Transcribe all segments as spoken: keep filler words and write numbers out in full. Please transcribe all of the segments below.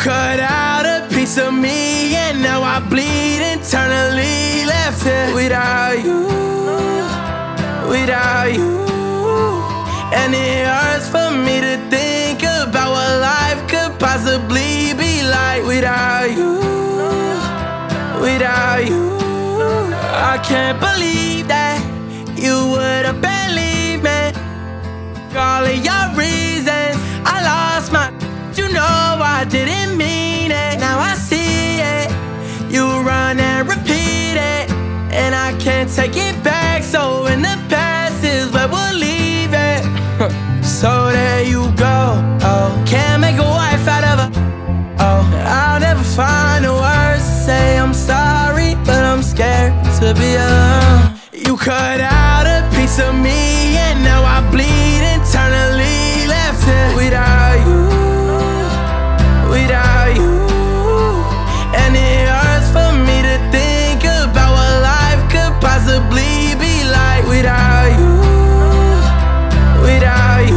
cut out a piece of me, and now I bleed internally. Left here without you, without you. And it hurts for me to think about what life could possibly be like without you, without you. I can't believe that you would have believed me. All of your reasons, I lost my, you know I didn't mean it. Now I see it, you run and repeat it, and I can't take it back. So in the past is where we'll leave it. So there you go, oh, can't make a wife out of her. Oh, I'll never find the words to say I'm sorry, but I'm scared to be alone. You cut out a piece of me, and now I bleed internally. Left here without you, without you. And it hurts for me to think about what life could possibly be like without you, without you.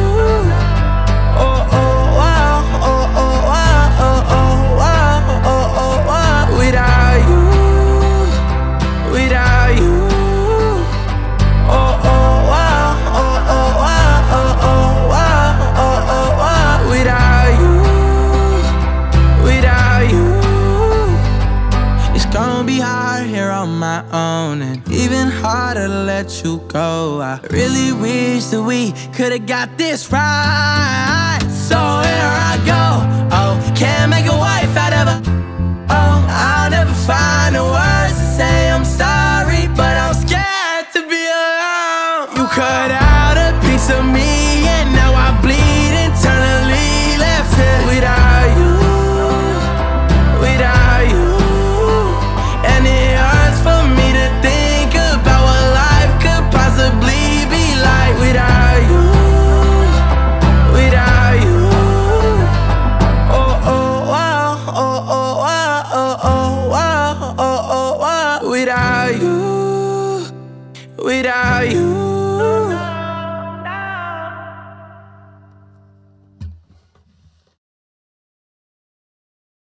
Oh, oh, wow, oh, oh, wow, oh, oh, wow, oh, oh, wow. Without you, without you. Oh, oh, wow, oh, oh, wow, oh, oh, wow, oh, oh, wow. Without you, without you. It's gonna be hard here on my own, and even harder to let you go. I really wish that we could've got this right. So here I go, oh, can't make a wife out of her. Oh, I'll never find the words to say I'm sorry, but I'm scared to be alone. You cut out a piece of me, and now I bleed internally. Left here without you, without you. And it hurts for me to think about what life could possibly be like without you, without you. Oh, oh, wow, oh, oh, wow, oh, oh, wow, oh, oh, wow. Without you, without you.